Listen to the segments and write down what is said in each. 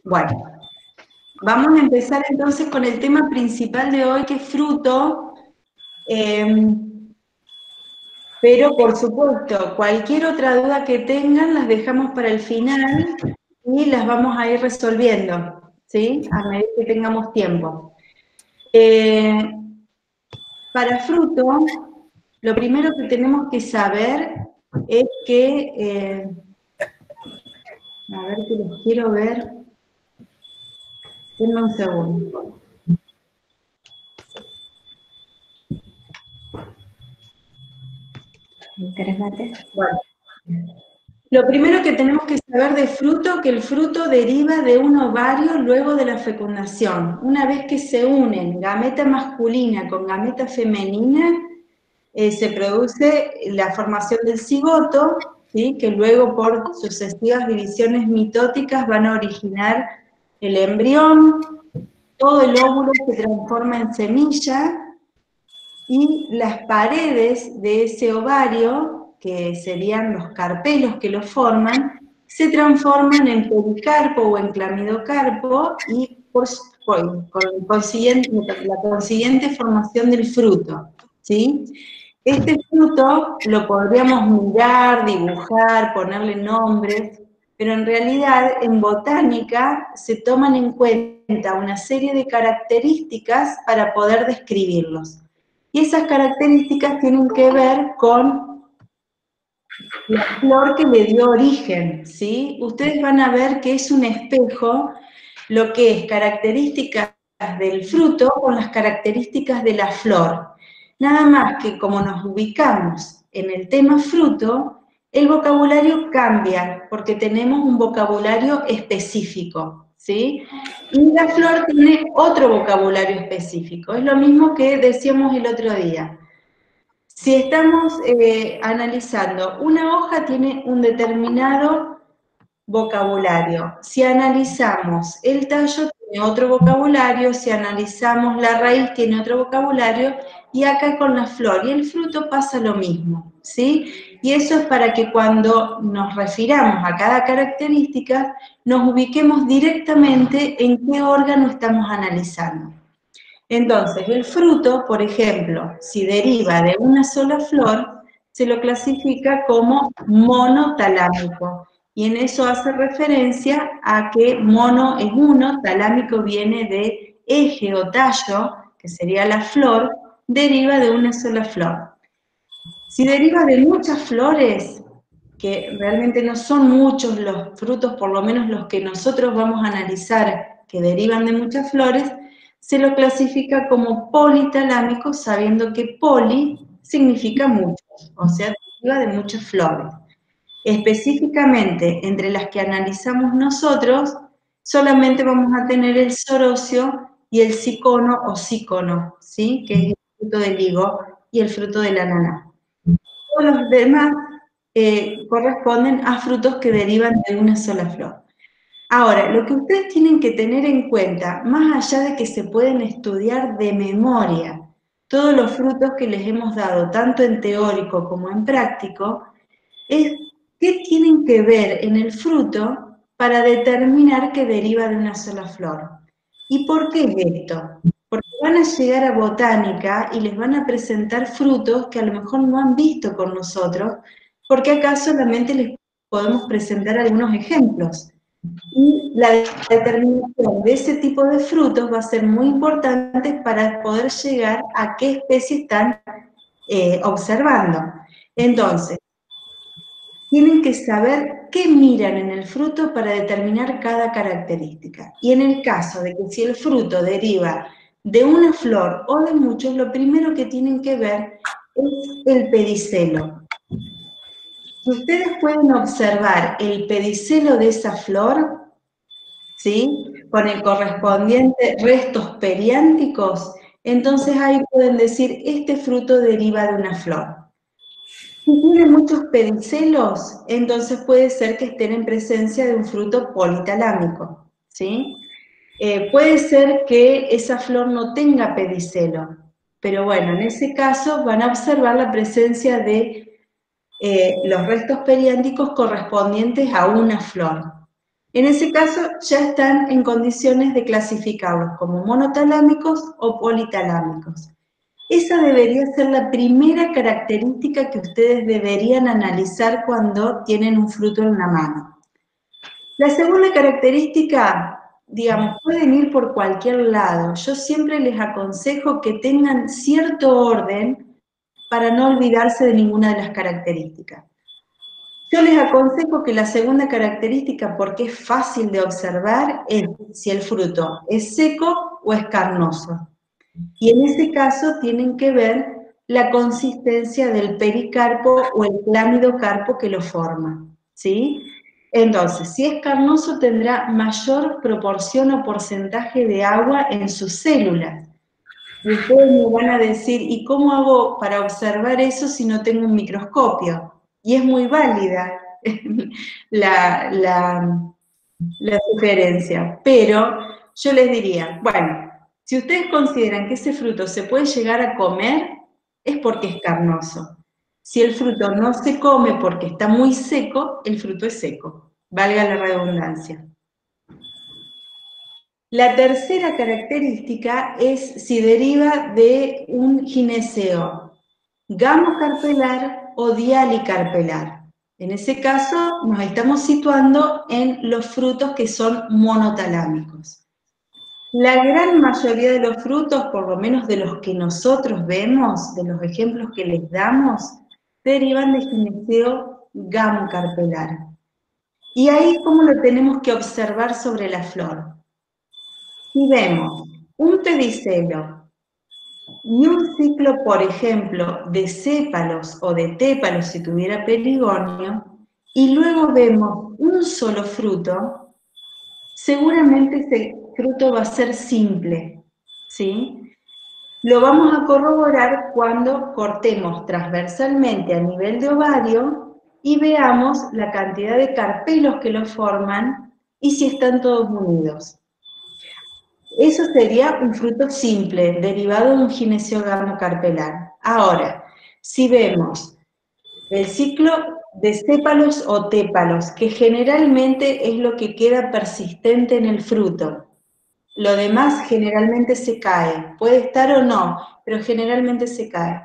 Bueno, vamos a empezar entonces con el tema principal de hoy, que es fruto. Pero por supuesto, cualquier otra duda que tengan las dejamos para el final y las vamos a ir resolviendo, ¿sí? A medida que tengamos tiempo. Para fruto, lo primero que tenemos que saber es que, a ver que los quiero ver, denme un segundo. ¿Querés mate? Bueno, lo primero que tenemos que saber de fruto, que el fruto deriva de un ovario luego de la fecundación. Una vez que se unen gameta masculina con gameta femenina, se produce la formación del cigoto, ¿sí? Que luego por sucesivas divisiones mitóticas van a originar el embrión, todo el óvulo se transforma en semilla, y las paredes de ese ovario, que serían los carpelos que lo forman, se transforman en pericarpo o en clamidocarpo y con la consiguiente formación del fruto, ¿sí? Este fruto lo podríamos mirar, dibujar, ponerle nombres, pero en realidad en botánica se toman en cuenta una serie de características para poder describirlos. Y esas características tienen que ver con la flor que le dio origen, ¿sí? Ustedes van a ver que es un espejo lo que es características del fruto con las características de la flor. Nada más que como nos ubicamos en el tema fruto, el vocabulario cambia porque tenemos un vocabulario específico, ¿sí? Y la flor tiene otro vocabulario específico. Es lo mismo que decíamos el otro día. Si estamos analizando, una hoja tiene un determinado vocabulario. Si analizamos el tallo, tiene otro vocabulario. Si analizamos la raíz, tiene otro vocabulario. Y acá con la flor y el fruto pasa lo mismo, ¿sí? Y eso es para que cuando nos refiramos a cada característica, nos ubiquemos directamente en qué órgano estamos analizando. Entonces, el fruto, por ejemplo, si deriva de una sola flor, se lo clasifica como monotalámico. Y en eso hace referencia a que mono es uno, talámico viene de eje o tallo, que sería la flor, deriva de una sola flor. Si deriva de muchas flores, que realmente no son muchos los frutos, por lo menos los que nosotros vamos a analizar que derivan de muchas flores, se lo clasifica como politalámico, sabiendo que poli significa muchos, o sea, deriva de muchas flores. Específicamente, entre las que analizamos nosotros, solamente vamos a tener el sorocio y el cicono o cícono, ¿sí? Que es el fruto del higo y el fruto del ananá. Todos los demás corresponden a frutos que derivan de una sola flor. Ahora, lo que ustedes tienen que tener en cuenta, más allá de que se pueden estudiar de memoria todos los frutos que les hemos dado, tanto en teórico como en práctico, es qué tienen que ver en el fruto para determinar que deriva de una sola flor. ¿Y por qué es esto? Porque van a llegar a botánica y les van a presentar frutos que a lo mejor no han visto con nosotros, porque acá solamente les podemos presentar algunos ejemplos. Y la determinación de ese tipo de frutos va a ser muy importante para poder llegar a qué especie están observando. Entonces, tienen que saber qué miran en el fruto para determinar cada característica. Y en el caso de que si el fruto deriva de una flor o de muchos, lo primero que tienen que ver es el pedicelo. Si ustedes pueden observar el pedicelo de esa flor, ¿sí? Con el correspondiente restos periánticos, entonces ahí pueden decir, este fruto deriva de una flor. Si tiene muchos pedicelos, entonces puede ser que estén en presencia de un fruto politalámico, ¿sí? Puede ser que esa flor no tenga pedicelo, pero bueno, en ese caso van a observar la presencia de los restos periándicos correspondientes a una flor. En ese caso ya están en condiciones de clasificarlos como monotalámicos o politalámicos. Esa debería ser la primera característica que ustedes deberían analizar cuando tienen un fruto en la mano. La segunda característica, digamos, pueden ir por cualquier lado. Yo siempre les aconsejo que tengan cierto orden para no olvidarse de ninguna de las características. Yo les aconsejo que la segunda característica, porque es fácil de observar, es si el fruto es seco o es carnoso. Y en ese caso tienen que ver la consistencia del pericarpo o el clámidocarpo que lo forma, ¿sí? Entonces, si es carnoso tendrá mayor proporción o porcentaje de agua en sus células. Y ustedes me van a decir, ¿y cómo hago para observar eso si no tengo un microscopio? Y es muy válida la sugerencia, pero yo les diría, bueno, si ustedes consideran que ese fruto se puede llegar a comer, es porque es carnoso. Si el fruto no se come porque está muy seco, el fruto es seco, valga la redundancia. La tercera característica es si deriva de un gineceo gamocarpelar o dialicarpelar. En ese caso nos estamos situando en los frutos que son monotalámicos. La gran mayoría de los frutos, por lo menos de los que nosotros vemos, de los ejemplos que les damos, derivan de gineceo gamocarpelar. Y ahí, ¿cómo lo tenemos que observar sobre la flor? Si vemos un pedicelo y un ciclo, por ejemplo, de sépalos o de tépalos si tuviera perigonio, y luego vemos un solo fruto, seguramente ese fruto va a ser simple, ¿sí? Lo vamos a corroborar cuando cortemos transversalmente a nivel de ovario y veamos la cantidad de carpelos que lo forman y si están todos unidos. Eso sería un fruto simple, derivado de un gineceo gamocarpelar. Ahora, si vemos el ciclo de sépalos o tépalos, que generalmente es lo que queda persistente en el fruto, lo demás generalmente se cae, puede estar o no, pero generalmente se cae.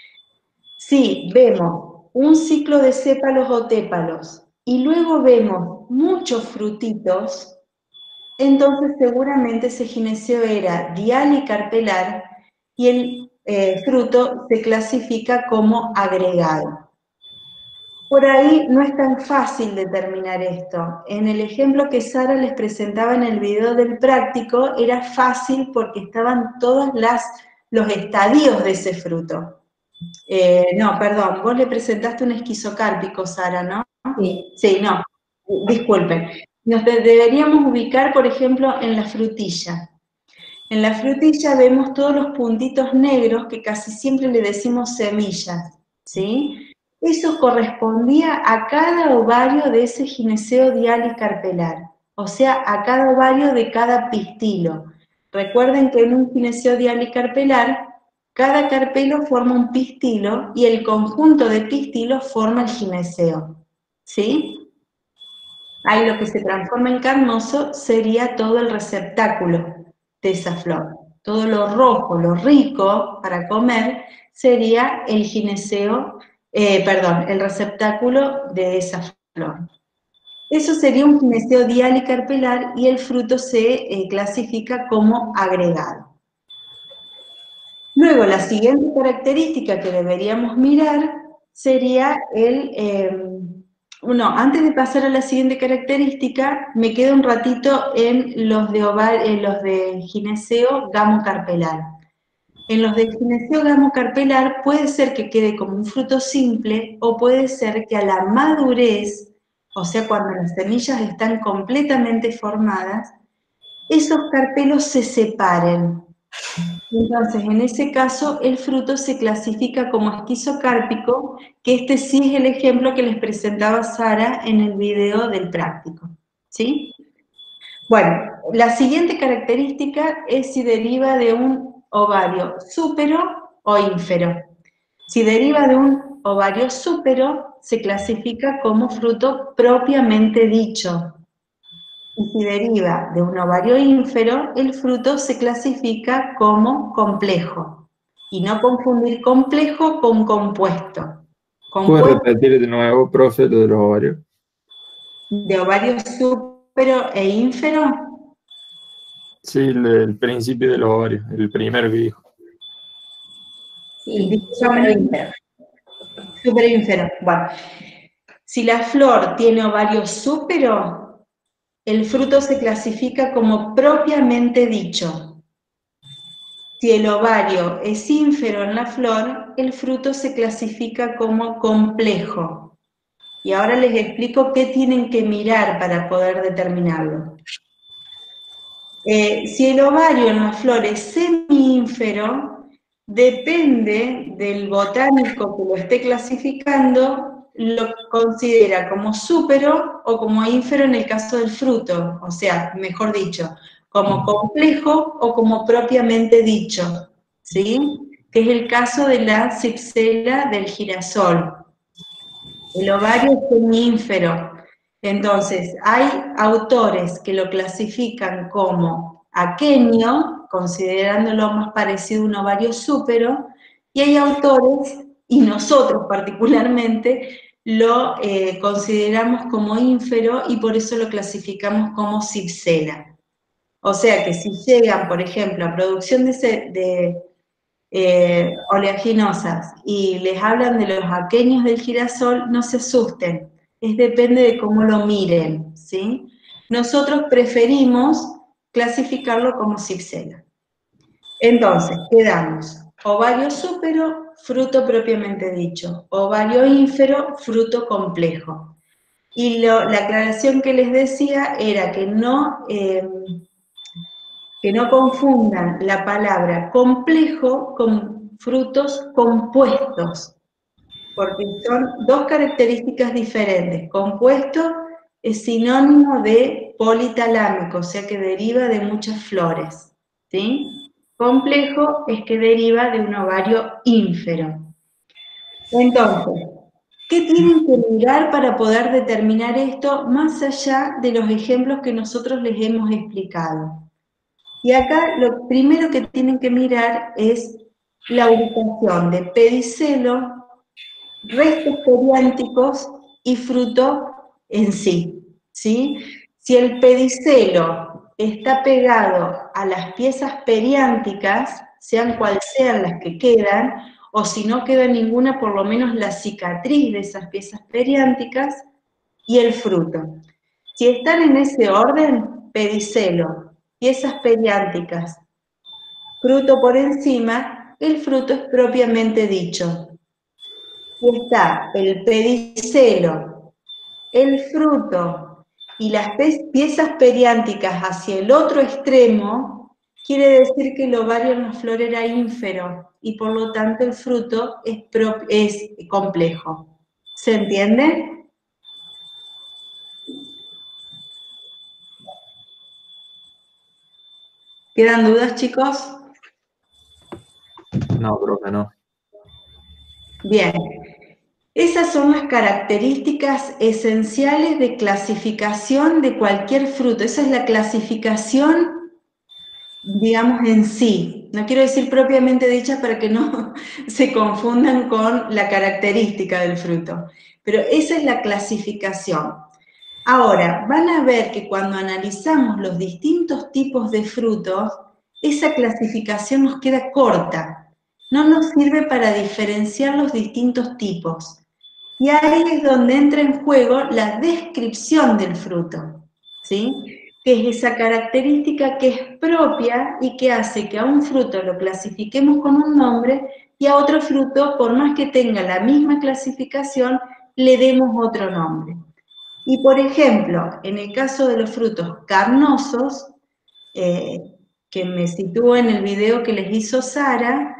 Si vemos un ciclo de sépalos o tépalos y luego vemos muchos frutitos, entonces seguramente ese gineceo era dialicarpelar y el fruto se clasifica como agregado. Por ahí no es tan fácil determinar esto. En el ejemplo que Sara les presentaba en el video del práctico, era fácil porque estaban todos los estadios de ese fruto. No, perdón, vos le presentaste un esquizocárpico, Sara, ¿no? Sí. Sí, no, disculpen. Nos deberíamos ubicar, por ejemplo, en la frutilla. En la frutilla vemos todos los puntitos negros que casi siempre le decimos semillas, ¿sí? Eso correspondía a cada ovario de ese gineceo dialicarpelar, o sea, a cada ovario de cada pistilo. Recuerden que en un gineceo dialicarpelar, cada carpelo forma un pistilo y el conjunto de pistilos forma el gineceo, ¿sí? Ahí lo que se transforma en carnoso sería todo el receptáculo de esa flor. Todo lo rojo, lo rico para comer, sería el gineceo, el receptáculo de esa flor. Eso sería un gineceo dialicarpelar y el fruto se clasifica como agregado. Luego, la siguiente característica que deberíamos mirar sería antes de pasar a la siguiente característica, me quedo un ratito en los de gineceo gamocarpelar. En los de gineceo gamocarpelar puede ser que quede como un fruto simple o puede ser que a la madurez, o sea, cuando las semillas están completamente formadas, esos carpelos se separen. Entonces, en ese caso, el fruto se clasifica como esquizocárpico, que este sí es el ejemplo que les presentaba Sara en el video del práctico, ¿sí? Bueno, la siguiente característica es si deriva de un ovario súpero o ínfero. Si deriva de un ovario súpero, se clasifica como fruto propiamente dicho. Y si deriva de un ovario ínfero, el fruto se clasifica como complejo. Y no confundir complejo con compuesto. ¿Puedes Compuesto repetir de nuevo, profe, lo de los ovarios? de ovario súpero e ínfero. Sí, el principio de los ovarios, el primero que dijo. Sí, súper Discúlpame, ínfero. súper ínfero. Bueno, si la flor tiene ovario súpero, el fruto se clasifica como propiamente dicho. Si el ovario es ínfero en la flor, el fruto se clasifica como complejo. Y ahora les explico qué tienen que mirar para poder determinarlo. Si el ovario en la flor es semi-ínfero, depende del botánico que lo esté clasificando, lo considera como súpero o como ínfero en el caso del fruto, o sea, mejor dicho, como complejo o como propiamente dicho, ¿sí? Que es el caso de la cipsela del girasol. El ovario es semiínfero. Entonces, hay autores que lo clasifican como aquenio, considerándolo más parecido a un ovario súpero, y hay autores, y nosotros particularmente, lo consideramos como ínfero y por eso lo clasificamos como cipsela. O sea que si llegan, por ejemplo, a producción de oleaginosas y les hablan de los aquenios del girasol, no se asusten, depende de cómo lo miren, ¿sí? Nosotros preferimos clasificarlo como cipsela. Entonces, quedamos ovario súpero, fruto propiamente dicho, ovario ínfero, fruto complejo. Y la aclaración que les decía era que no confundan la palabra complejo con frutos compuestos, porque son dos características diferentes. Compuesto es sinónimo de politalámico, o sea que deriva de muchas flores, ¿sí? Complejo es que deriva de un ovario ínfero. Entonces, ¿qué tienen que mirar para poder determinar esto más allá de los ejemplos que nosotros les hemos explicado? Y acá lo primero que tienen que mirar es la ubicación de pedicelo, restos periánticos y fruto en sí, ¿sí? Si el pedicelo está pegado a las piezas periánticas, sean cuales sean las que quedan, o si no queda ninguna, por lo menos la cicatriz de esas piezas periánticas y el fruto. Si están en ese orden, pedicelo, piezas periánticas, fruto por encima, el fruto es propiamente dicho. Si está el pedicelo, el fruto y las piezas periánticas hacia el otro extremo, quiere decir que el ovario en la flor era ínfero y por lo tanto el fruto es complejo. ¿Se entiende? ¿Quedan dudas, chicos? No, profe, no. Bien. Esas son las características esenciales de clasificación de cualquier fruto. Esa es la clasificación, digamos, en sí. No quiero decir propiamente dicha para que no se confundan con la característica del fruto. Pero esa es la clasificación. Ahora, van a ver que cuando analizamos los distintos tipos de frutos, esa clasificación nos queda corta. No nos sirve para diferenciar los distintos tipos. Y ahí es donde entra en juego la descripción del fruto, ¿sí? Que es esa característica que es propia y que hace que a un fruto lo clasifiquemos con un nombre y a otro fruto, por más que tenga la misma clasificación, le demos otro nombre. Y por ejemplo, en el caso de los frutos carnosos, que me sitúo en el video que les hizo Sara,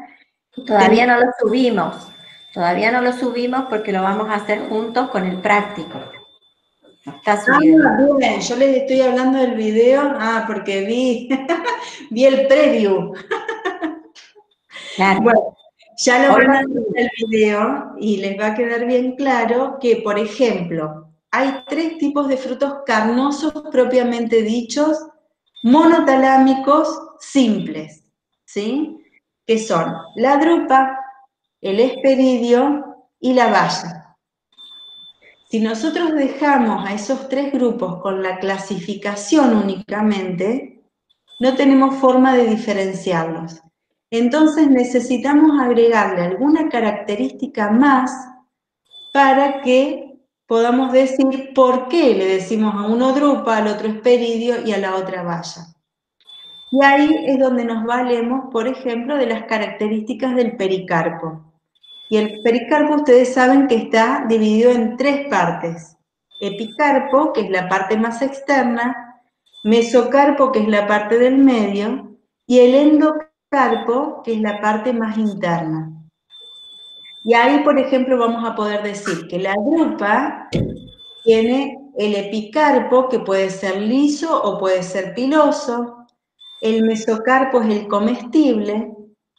Todavía no lo subimos porque lo vamos a hacer juntos con el práctico. No está ah, subido. bien, yo les estoy hablando del video, porque vi el preview. Claro. Bueno, ya lo Hoy van lo a ver subimos. el video y les va a quedar bien claro que, por ejemplo, hay 3 tipos de frutos carnosos propiamente dichos, monotalámicos simples, ¿sí? Que son la drupa, el hesperidio y la baya. Si nosotros dejamos a esos 3 grupos con la clasificación únicamente, no tenemos forma de diferenciarlos. Entonces necesitamos agregarle alguna característica más para que podamos decir por qué le decimos a uno drupa, al otro hesperidio y a la otra baya. Y ahí es donde nos valemos, por ejemplo, de las características del pericarpo. Y el pericarpo ustedes saben que está dividido en 3 partes. Epicarpo, que es la parte más externa, mesocarpo, que es la parte del medio, y el endocarpo, que es la parte más interna. Y ahí, por ejemplo, vamos a poder decir que la drupa tiene el epicarpo, que puede ser liso o puede ser piloso, el mesocarpo es el comestible,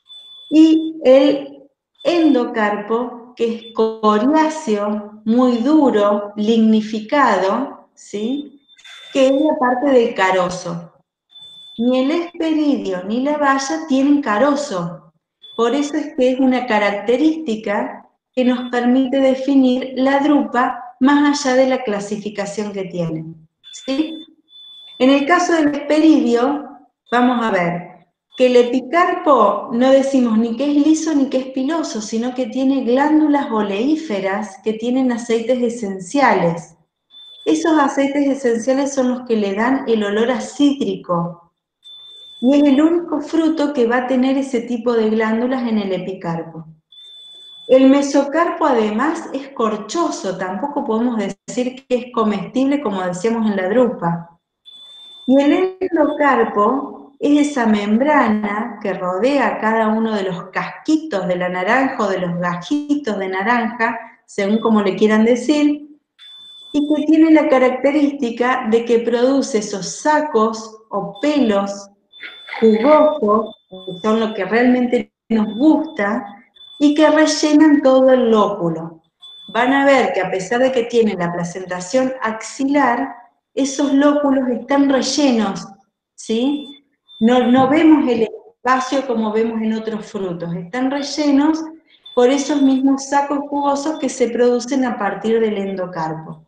y el endocarpo, que es coriáceo, muy duro, lignificado, ¿sí? Que es la parte del carozo. Ni el hesperidio ni la baya tienen carozo. Por eso es que es una característica que nos permite definir la drupa más allá de la clasificación que tiene, ¿sí? En el caso del hesperidio, vamos a ver que el epicarpo no decimos ni que es liso ni que es piloso, sino que tiene glándulas oleíferas que tienen aceites esenciales. Esos aceites esenciales son los que le dan el olor a cítrico. Y es el único fruto que va a tener ese tipo de glándulas en el epicarpo. El mesocarpo además es corchoso, tampoco podemos decir que es comestible como decíamos en la drupa. Y el endocarpo es esa membrana que rodea cada uno de los casquitos de la naranja o de los gajitos de naranja, según como le quieran decir, y que tiene la característica de que produce esos sacos o pelos jugosos, que son lo que realmente nos gusta, y que rellenan todo el lóculo. Van a ver que a pesar de que tienen la placentación axilar, esos lóculos están rellenos, ¿sí? No vemos el espacio como vemos en otros frutos, están rellenos por esos mismos sacos jugosos que se producen a partir del endocarpo.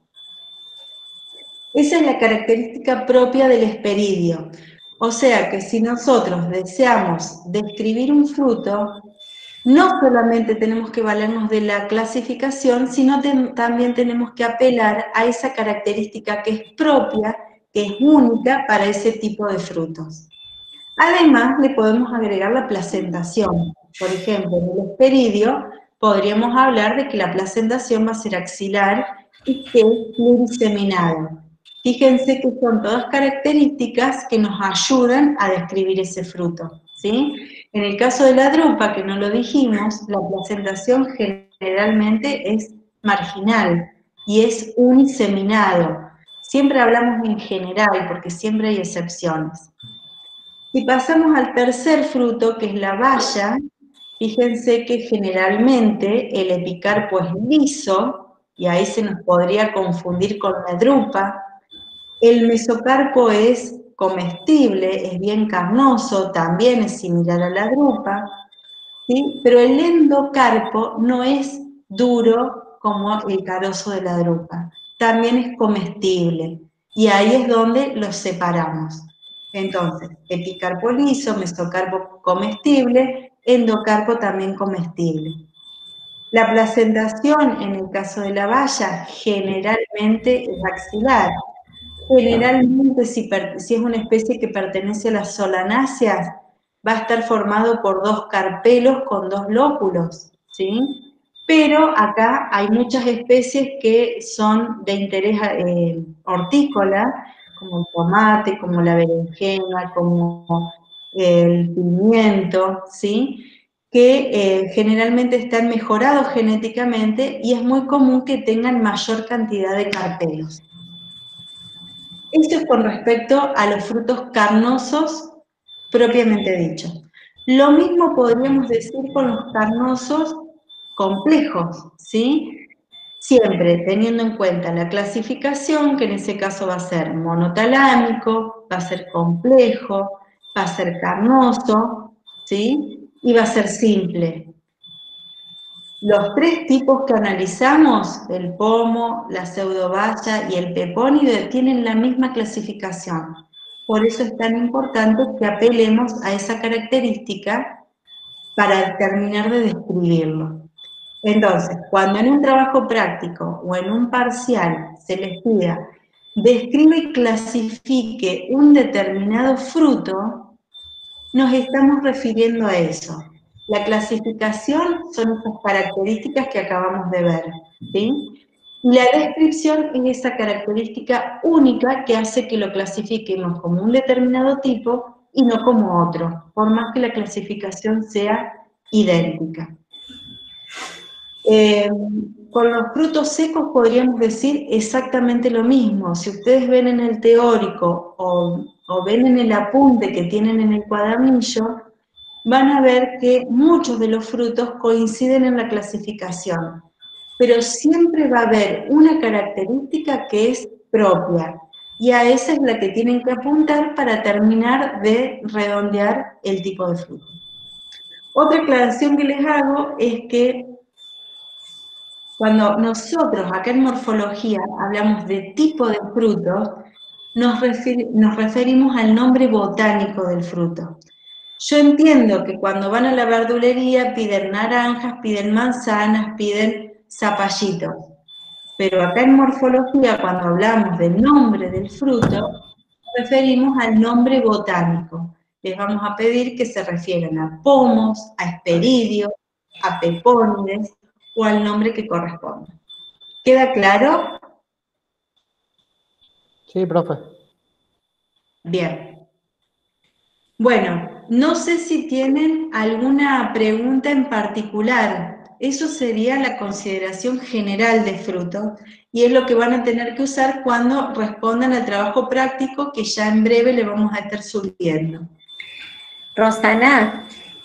Esa es la característica propia del hesperidio. O sea que si nosotros deseamos describir un fruto, no solamente tenemos que valernos de la clasificación, sino también tenemos que apelar a esa característica que es propia, que es única para ese tipo de frutos. Además, le podemos agregar la placentación. Por ejemplo, en el hesperidio podríamos hablar de que la placentación va a ser axilar y que es pluriseminado. Fíjense que son todas características que nos ayudan a describir ese fruto, ¿sí? En el caso de la drupa, que no lo dijimos, la placentación generalmente es marginal y es uniseminado. Siempre hablamos en general porque siempre hay excepciones. Si pasamos al tercer fruto, que es la baya, fíjense que generalmente el epicarpo es liso, y ahí se nos podría confundir con la drupa. El mesocarpo es comestible, es bien carnoso, también es similar a la drupa, ¿sí? Pero el endocarpo no es duro como el carozo de la drupa, también es comestible, y ahí es donde los separamos. Entonces, epicarpo liso, mesocarpo comestible, endocarpo también comestible. La placentación, en el caso de la baya, generalmente es axilar. Generalmente, si es una especie que pertenece a las solanáceas, va a estar formado por 2 carpelos con 2 lóculos, ¿sí? Pero acá hay muchas especies que son de interés hortícola, como el tomate, como la berenjena, como el pimiento, ¿sí? Que generalmente están mejorados genéticamente y es muy común que tengan mayor cantidad de carpelos. Esto es con respecto a los frutos carnosos propiamente dicho. Lo mismo podríamos decir con los carnosos complejos, ¿sí? Siempre teniendo en cuenta la clasificación, que en ese caso va a ser monotalámico, va a ser complejo, va a ser carnoso, ¿sí? Y va a ser simple. Los 3 tipos que analizamos, el pomo, la pseudobaya y el pepónide, tienen la misma clasificación. Por eso es tan importante que apelemos a esa característica para terminar de describirlo. Entonces, cuando en un trabajo práctico o en un parcial se les pida describe y clasifique un determinado fruto, nos estamos refiriendo a eso. La clasificación son esas características que acabamos de ver, ¿sí? La descripción es esa característica única que hace que lo clasifiquemos como un determinado tipo y no como otro, por más que la clasificación sea idéntica. Con los frutos secos podríamos decir exactamente lo mismo. Si ustedes ven en el teórico o ven en el apunte que tienen en el cuadernillo, van a ver que muchos de los frutos coinciden en la clasificación, pero siempre va a haber una característica que es propia, y a esa es la que tienen que apuntar para terminar de redondear el tipo de fruto. Otra aclaración que les hago es que cuando nosotros acá en morfología hablamos de tipo de frutos, nos referimos al nombre botánico del fruto. Yo entiendo que cuando van a la verdulería piden naranjas, piden manzanas, piden zapallitos, pero acá en morfología cuando hablamos del nombre del fruto, nos referimos al nombre botánico. Les vamos a pedir que se refieran a pomos, a hesperidios, a pepónides o al nombre que corresponda. ¿Queda claro? Sí, profe. Bien. Bueno, no sé si tienen alguna pregunta en particular. Eso sería la consideración general de frutos y es lo que van a tener que usar cuando respondan al trabajo práctico que ya en breve le vamos a estar subiendo. Rosana,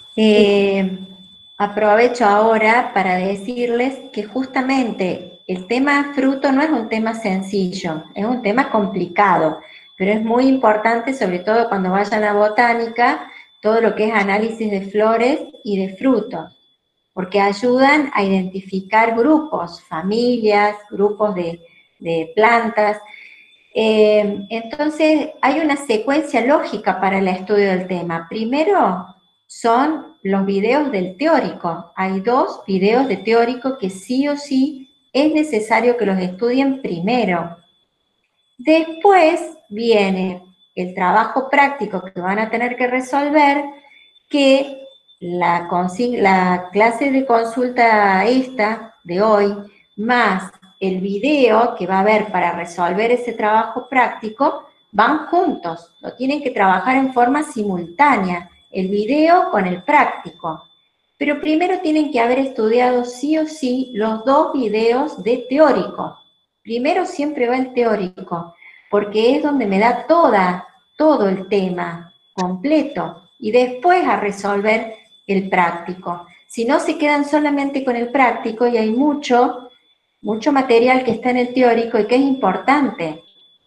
aprovecho ahora para decirles que justamente el tema fruto no es un tema sencillo, es un tema complicado, pero es muy importante, sobre todo cuando vayan a botánica, todo lo que es análisis de flores y de frutos, porque ayudan a identificar grupos, familias, grupos de plantas. Entonces, hay una secuencia lógica para el estudio del tema. Primero son los videos del teórico. Hay 2 videos de teórico que sí o sí es necesario que los estudien primero. Después viene el trabajo práctico que van a tener que resolver, que la clase de consulta esta de hoy, más el video que va a haber para resolver ese trabajo práctico, van juntos, lo tienen que trabajar en forma simultánea, el video con el práctico. Pero primero tienen que haber estudiado sí o sí los 2 videos de teórico. Primero siempre va el teórico, porque es donde me da todo el tema completo, y después a resolver el práctico. Si no, se quedan solamente con el práctico y hay mucho material que está en el teórico y que es importante.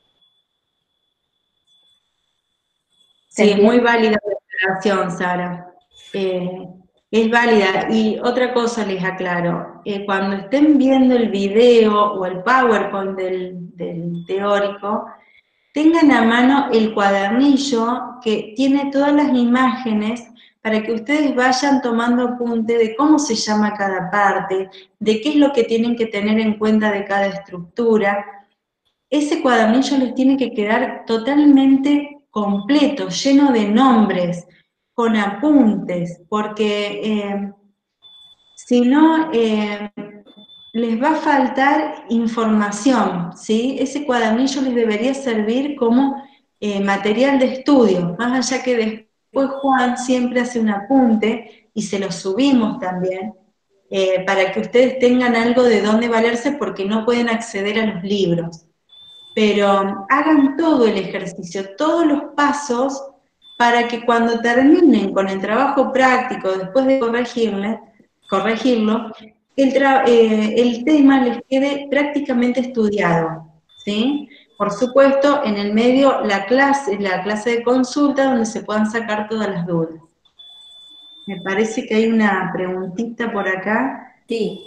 Sí, es muy válida la aclaración, Sara. Es válida. Y otra cosa les aclaro, cuando estén viendo el video o el PowerPoint del teórico, tengan a mano el cuadernillo que tiene todas las imágenes para que ustedes vayan tomando apunte de cómo se llama cada parte, de qué es lo que tienen que tener en cuenta de cada estructura. Ese cuadernillo les tiene que quedar totalmente completo, lleno de nombres, con apuntes, porque si no, les va a faltar información, ¿sí? Ese cuadernillo les debería servir como material de estudio, más allá que después Juan siempre hace un apunte, y se lo subimos también, para que ustedes tengan algo de dónde valerse porque no pueden acceder a los libros. Pero hagan todo el ejercicio, todos los pasos, para que cuando terminen con el trabajo práctico, después de corregirlo, el tema les quede prácticamente estudiado, ¿sí? Por supuesto, en el medio la clase de consulta donde se puedan sacar todas las dudas. Me parece que hay una preguntita por acá. Sí.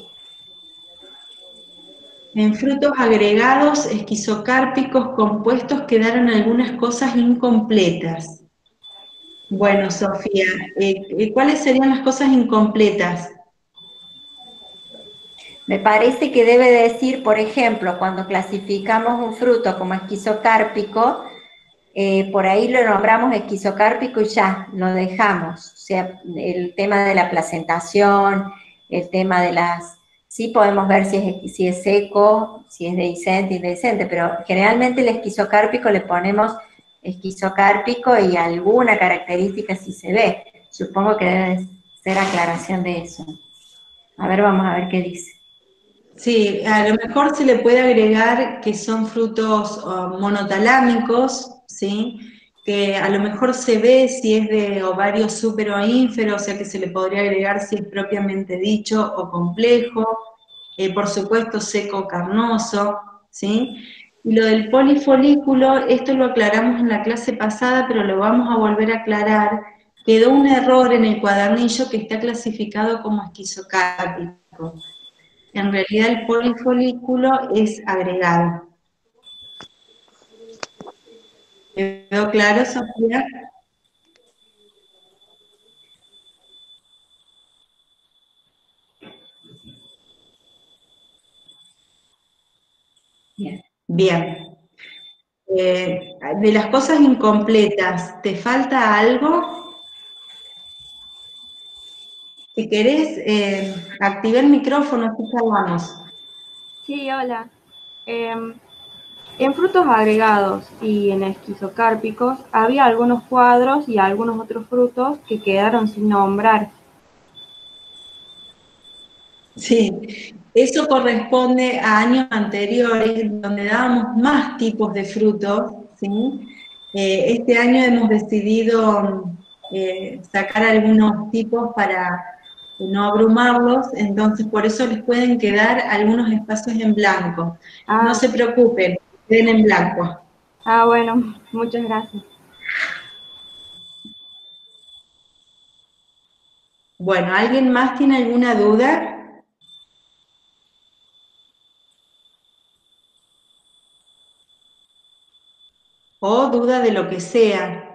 En frutos agregados esquizocárpicos compuestos quedaron algunas cosas incompletas. Bueno, Sofía, ¿cuáles serían las cosas incompletas? Me parece que debe decir, por ejemplo, cuando clasificamos un fruto como esquizocárpico, por ahí lo nombramos esquizocárpico y ya, lo dejamos. O sea, el tema de la placentación, el tema de las... Sí podemos ver si es seco, si es dehiscente, indehiscente, pero generalmente el esquizocárpico le ponemos esquizocárpico y alguna característica si se ve. Supongo que debe ser aclaración de eso. A ver, vamos a ver qué dice. Sí, a lo mejor se le puede agregar que son frutos monotalámicos, ¿sí? Que a lo mejor se ve si es de ovario súper o ínfero, o sea que se le podría agregar si es propiamente dicho o complejo, por supuesto seco carnoso, ¿sí? Y lo del polifolículo, esto lo aclaramos en la clase pasada, pero lo vamos a volver a aclarar. Quedó un error en el cuadernillo que está clasificado como esquizocárpico. En realidad el polifolículo es agregado. ¿Quedó claro, Sofía? Bien. Bien. De las cosas incompletas, ¿te falta algo? Si querés, activar el micrófono, así hablamos. Sí, hola. En frutos agregados y en esquizocárpicos había algunos cuadros y algunos otros frutos que quedaron sin nombrar. Sí, eso corresponde a años anteriores donde dábamos más tipos de frutos, ¿sí? Este año hemos decidido sacar algunos tipos para no abrumarlos, entonces por eso les pueden quedar algunos espacios en blanco. No se preocupen, queden en blanco. Bueno, muchas gracias. Bueno, ¿alguien más tiene alguna duda? O duda de lo que sea.